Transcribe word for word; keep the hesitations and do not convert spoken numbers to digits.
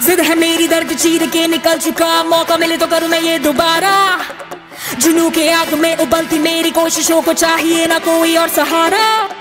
जिद है मेरी, दर्द चीर के निकल चुका, मौका मिले तो करूं मैं ये दोबारा। जुनू के आग में उबलती मेरी कोशिशों को चाहिए ना कोई और सहारा।